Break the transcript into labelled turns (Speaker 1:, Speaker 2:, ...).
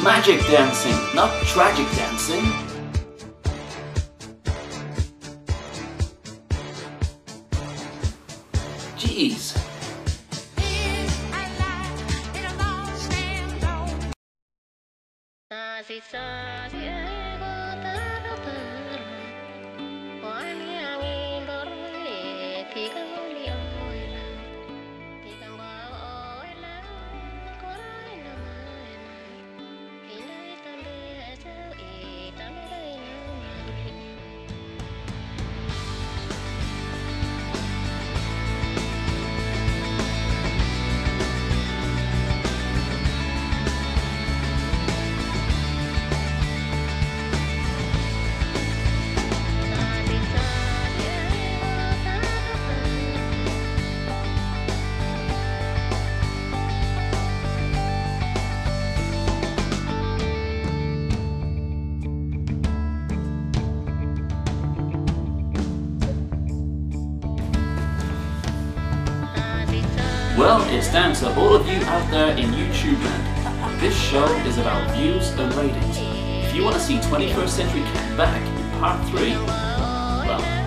Speaker 1: magic dancing, not tragic dancing. Jeez. Well, it's down to all of you out there in YouTube land. This show is about views and ratings. If you want to see 21st Century Cat back in part 3, well,